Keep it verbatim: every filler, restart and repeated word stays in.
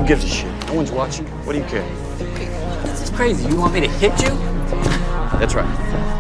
gives a shit? No one's watching. What do you care? This is crazy. You want me to hit you? That's right.